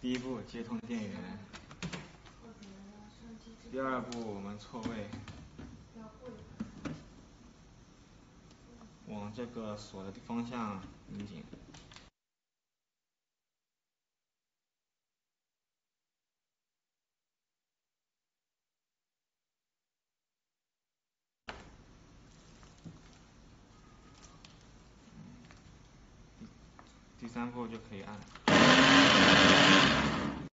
第一步接通电源，第二步我们错位，往这个锁的方向拧紧。第三步就可以按。